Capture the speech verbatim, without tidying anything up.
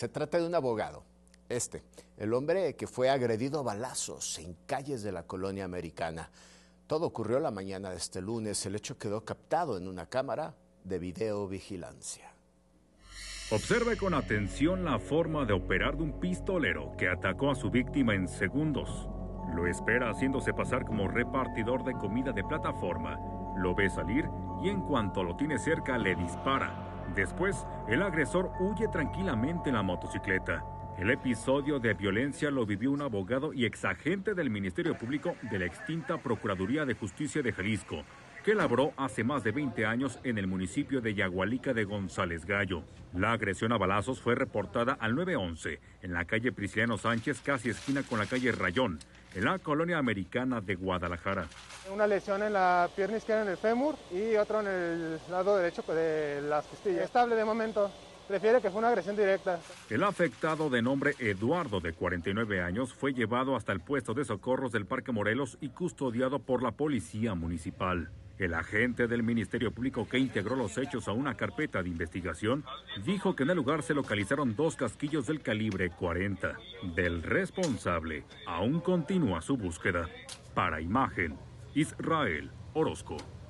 Se trata de un abogado, este, el hombre que fue agredido a balazos en calles de la colonia americana. Todo ocurrió la mañana de este lunes. El hecho quedó captado en una cámara de videovigilancia. Observe con atención la forma de operar de un pistolero que atacó a su víctima en segundos. Lo espera haciéndose pasar como repartidor de comida de plataforma. Lo ve salir y en cuanto lo tiene cerca le dispara. Después, el agresor huye tranquilamente en la motocicleta. El episodio de violencia lo vivió un abogado y exagente del Ministerio Público de la extinta Procuraduría de Justicia de Jalisco, que labró hace más de veinte años en el municipio de Yagualica de González Gallo. La agresión a balazos fue reportada al nueve once en la calle Prisciliano Sánchez, casi esquina con la calle Rayón, en la colonia americana de Guadalajara. Una lesión en la pierna izquierda en el fémur y otro en el lado derecho de las costillas. Estable de momento. Prefiere que fue una agresión directa. El afectado, de nombre Eduardo, de cuarenta y nueve años, fue llevado hasta el puesto de socorros del Parque Morelos y custodiado por la policía municipal. El agente del Ministerio Público que integró los hechos a una carpeta de investigación dijo que en el lugar se localizaron dos casquillos del calibre cuarenta. Del responsable aún continúa su búsqueda. Para Imagen, Israel Orozco.